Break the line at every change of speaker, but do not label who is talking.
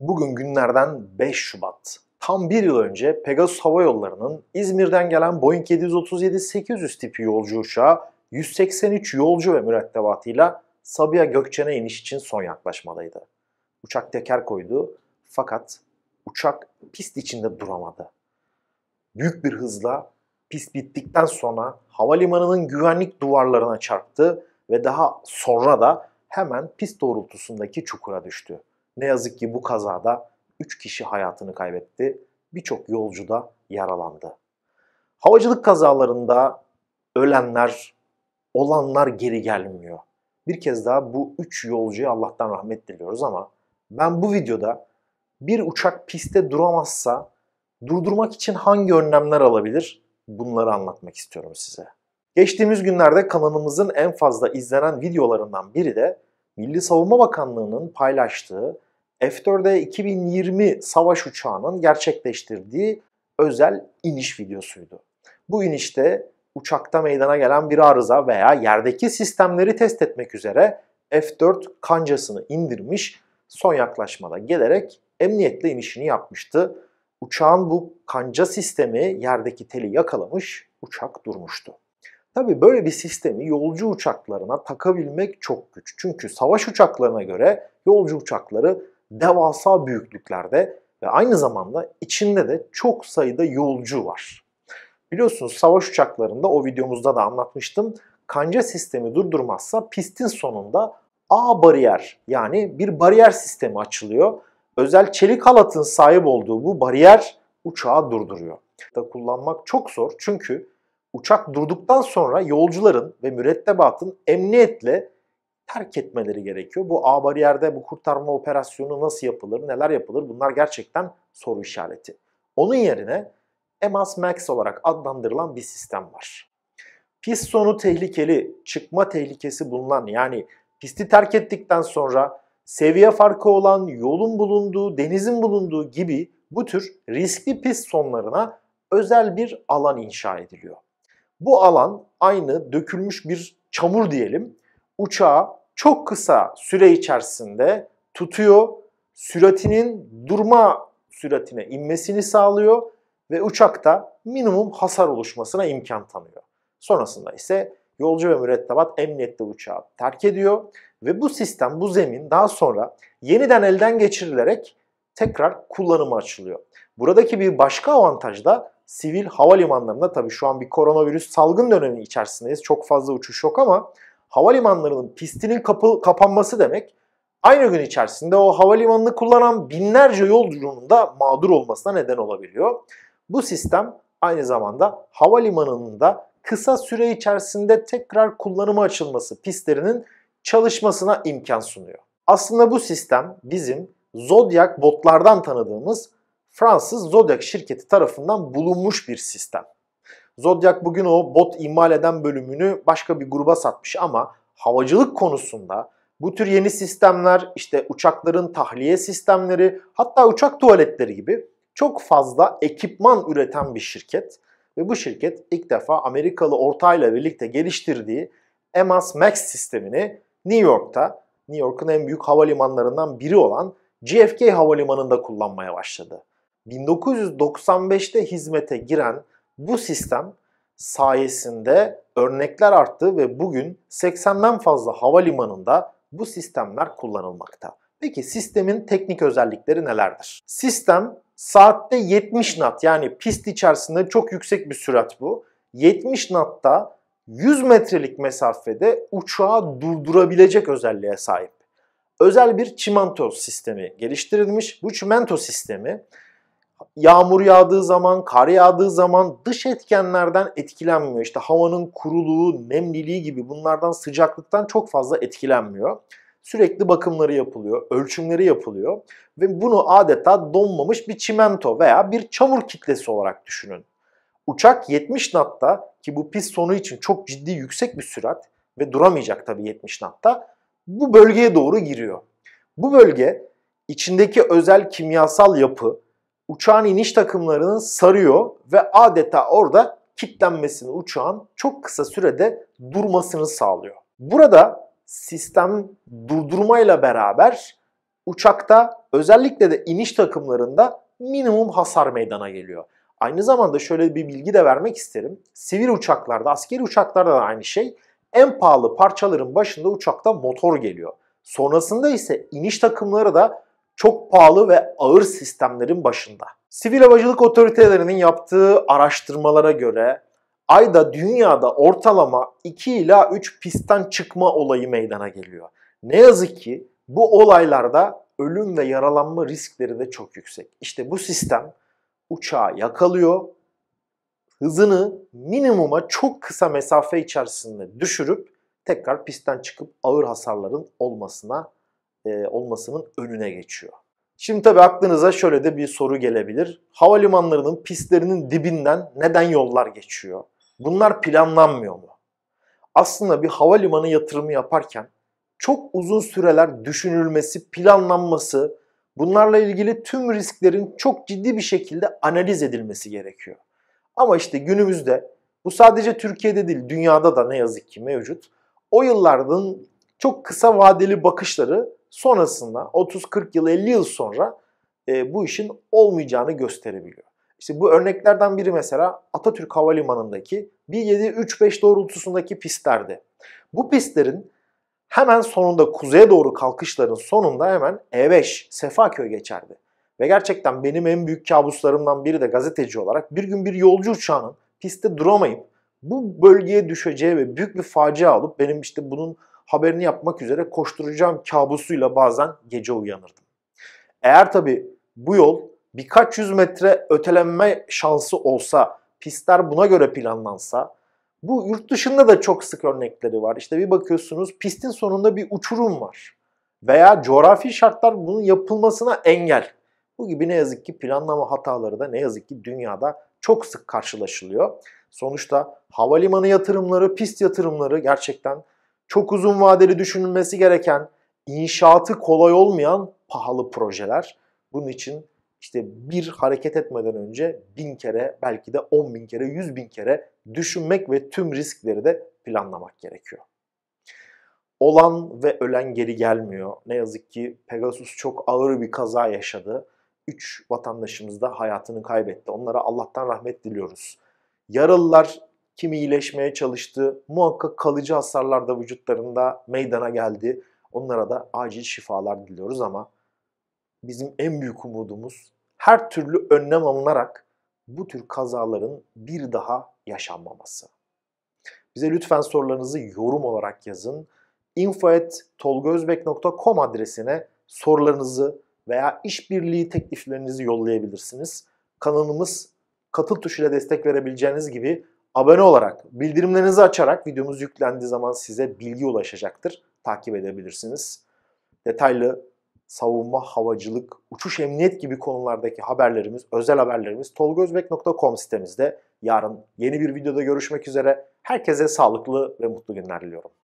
Bugün günlerden 5 Şubat. Tam bir yıl önce Pegasus Hava Yolları'nın İzmir'den gelen Boeing 737-800 tipi yolcu uçağı 183 yolcu ve mürettebatıyla Sabiha Gökçen'e iniş için son yaklaşmadaydı. Uçak teker koydu fakat uçak pist içinde duramadı. Büyük bir hızla pist bittikten sonra havalimanının güvenlik duvarlarına çarptı ve daha sonra da hemen pist doğrultusundaki çukura düştü. Ne yazık ki bu kazada 3 kişi hayatını kaybetti, birçok yolcu da yaralandı. Havacılık kazalarında ölenler, olanlar geri gelmiyor. Bir kez daha bu 3 yolcuya Allah'tan rahmet diliyoruz ama ben bu videoda bir uçak pistte duramazsa durdurmak için hangi önlemler alabilir? Bunları anlatmak istiyorum size. Geçtiğimiz günlerde kanalımızın en fazla izlenen videolarından biri de Milli Savunma Bakanlığı'nın paylaştığı F-4E 2020 savaş uçağının gerçekleştirdiği özel iniş videosuydu. Bu inişte uçakta meydana gelen bir arıza veya yerdeki sistemleri test etmek üzere F-4 kancasını indirmiş, son yaklaşmada gelerek emniyetle inişini yapmıştı. Uçağın bu kanca sistemi yerdeki teli yakalamış, uçak durmuştu. Tabii böyle bir sistemi yolcu uçaklarına takabilmek çok güç. Çünkü savaş uçaklarına göre yolcu uçakları devasa büyüklüklerde ve aynı zamanda içinde de çok sayıda yolcu var. Biliyorsunuz savaş uçaklarında, o videomuzda da anlatmıştım, kanca sistemi durdurmazsa pistin sonunda A bariyer, yani bir bariyer sistemi açılıyor. Özel çelik halatın sahip olduğu bu bariyer uçağı durduruyor. Kullanmak çok zor çünkü uçak durduktan sonra yolcuların ve mürettebatın emniyetle terk etmeleri gerekiyor. Bu A bariyerde bu kurtarma operasyonu nasıl yapılır, neler yapılır, bunlar gerçekten soru işareti. Onun yerine EMAS MAX olarak adlandırılan bir sistem var. Pist sonu tehlikeli, çıkma tehlikesi bulunan, yani pisti terk ettikten sonra seviye farkı olan, yolun bulunduğu, denizin bulunduğu gibi bu tür riskli pist sonlarına özel bir alan inşa ediliyor. Bu alan aynı dökülmüş bir çamur diyelim. Uçağı çok kısa süre içerisinde tutuyor, süratinin durma süratine inmesini sağlıyor ve uçakta minimum hasar oluşmasına imkan tanıyor. Sonrasında ise yolcu ve mürettebat emniyetle uçağı terk ediyor ve bu sistem, bu zemin daha sonra yeniden elden geçirilerek tekrar kullanıma açılıyor. Buradaki bir başka avantaj da sivil havalimanlarında, tabii şu an bir koronavirüs salgın dönemi içerisindeyiz, çok fazla uçuş yok ama havalimanlarının pistinin kapanması demek aynı gün içerisinde o havalimanını kullanan binlerce yolcunun da mağdur olmasına neden olabiliyor. Bu sistem aynı zamanda havalimanının da kısa süre içerisinde tekrar kullanıma açılması, pistlerinin çalışmasına imkan sunuyor. Aslında bu sistem bizim Zodiac botlardan tanıdığımız Fransız Zodiac şirketi tarafından bulunmuş bir sistem. Zodiac bugün o bot imal eden bölümünü başka bir gruba satmış ama havacılık konusunda bu tür yeni sistemler, işte uçakların tahliye sistemleri, hatta uçak tuvaletleri gibi çok fazla ekipman üreten bir şirket. Ve bu şirket ilk defa Amerikalı ortağıyla birlikte geliştirdiği EMAS MAX sistemini New York'un en büyük havalimanlarından biri olan JFK Havalimanı'nda kullanmaya başladı. 1995'te hizmete giren bu sistem sayesinde örnekler arttı ve bugün 80'den fazla havalimanında bu sistemler kullanılmakta. Peki sistemin teknik özellikleri nelerdir? Sistem saatte 70 knot, yani pist içerisinde çok yüksek bir sürat bu. 70 knotta 100 metrelik mesafede uçağı durdurabilecek özelliğe sahip. Özel bir çimento sistemi geliştirilmiş. Bu çimento sistemi yağmur yağdığı zaman, kar yağdığı zaman dış etkenlerden etkilenmiyor. İşte havanın kuruluğu, nemliliği gibi bunlardan, sıcaklıktan çok fazla etkilenmiyor. Sürekli bakımları yapılıyor, ölçümleri yapılıyor ve bunu adeta donmamış bir çimento veya bir çamur kitlesi olarak düşünün. Uçak 70 knotta, ki bu pist sonu için çok ciddi yüksek bir sürat ve duramayacak tabii 70 knotta, bu bölgeye doğru giriyor. Bu bölge, içindeki özel kimyasal yapı uçağın iniş takımlarını sarıyor ve adeta orada kilitlenmesini, uçağın çok kısa sürede durmasını sağlıyor. Burada sistem durdurmayla beraber Uçakta özellikle de iniş takımlarında minimum hasar meydana geliyor. Aynı zamanda şöyle bir bilgi de vermek isterim. Sivil uçaklarda, askeri uçaklarda da aynı şey. En pahalı parçaların başında uçakta motor geliyor. Sonrasında ise iniş takımları da çok pahalı ve ağır sistemlerin başında. Sivil havacılık otoritelerinin yaptığı araştırmalara göre ayda dünyada ortalama 2 ila 3 pistten çıkma olayı meydana geliyor. Ne yazık ki bu olaylarda ölüm ve yaralanma riskleri de çok yüksek. İşte bu sistem uçağı yakalıyor, hızını minimuma çok kısa mesafe içerisinde düşürüp tekrar pistten çıkıp ağır hasarların olmasının önüne geçiyor. Şimdi tabii aklınıza şöyle de bir soru gelebilir. Havalimanlarının pistlerinin dibinden neden yollar geçiyor? Bunlar planlanmıyor mu? Aslında bir havalimanı yatırımı yaparken çok uzun süreler düşünülmesi, planlanması, bunlarla ilgili tüm risklerin çok ciddi bir şekilde analiz edilmesi gerekiyor. Ama işte günümüzde bu sadece Türkiye'de değil, dünyada da ne yazık ki mevcut. O yıllardan çok kısa vadeli bakışları sonrasında 30-40 yıl, 50 yıl sonra bu işin olmayacağını gösterebiliyor. İşte bu örneklerden biri mesela Atatürk Havalimanı'ndaki 1735 doğrultusundaki pistlerdi. Bu pistlerin hemen sonunda kuzeye doğru kalkışların sonunda hemen E5 Sefaköy geçerdi. Ve gerçekten benim en büyük kabuslarımdan biri de gazeteci olarak bir gün bir yolcu uçağının pistte duramayıp bu bölgeye düşeceği ve büyük bir facia olup benim işte bunun haberini yapmak üzere koşturacağım kabusuyla bazen gece uyanırdım. Eğer tabii bu yol birkaç yüz metre ötelenme şansı olsa, pistler buna göre planlansa, bu yurt dışında da çok sık örnekleri var. İşte bir bakıyorsunuz pistin sonunda bir uçurum var. Veya coğrafi şartlar bunun yapılmasına engel. Bu gibi ne yazık ki planlama hataları da ne yazık ki dünyada çok sık karşılaşılıyor. Sonuçta havalimanı yatırımları, pist yatırımları gerçekten çok uzun vadeli düşünülmesi gereken, inşaatı kolay olmayan pahalı projeler. Bunun için işte bir hareket etmeden önce 1000 kere, belki de 10.000 kere, 100.000 kere düşünmek ve tüm riskleri de planlamak gerekiyor. Olan ve ölen geri gelmiyor. Ne yazık ki Pegasus çok ağır bir kaza yaşadı. 3 vatandaşımız da hayatını kaybetti. Onlara Allah'tan rahmet diliyoruz. Yaralılar kimi iyileşmeye çalıştı. Muhakkak kalıcı hasarlar da vücutlarında meydana geldi. Onlara da acil şifalar diliyoruz ama bizim en büyük umudumuz her türlü önlem alınarak bu tür kazaların bir daha yaşanmaması. Bize lütfen sorularınızı yorum olarak yazın. info@tolgozbek.com adresine sorularınızı veya işbirliği tekliflerinizi yollayabilirsiniz. Kanalımız katıl tuşuyla destek verebileceğiniz gibi abone olarak, bildirimlerinizi açarak videomuz yüklendiği zaman size bilgi ulaşacaktır. Takip edebilirsiniz. Detaylı savunma, havacılık, uçuş emniyet gibi konulardaki haberlerimiz, özel haberlerimiz tolgozbek.com sitemizde. Yarın yeni bir videoda görüşmek üzere. Herkese sağlıklı ve mutlu günler diliyorum.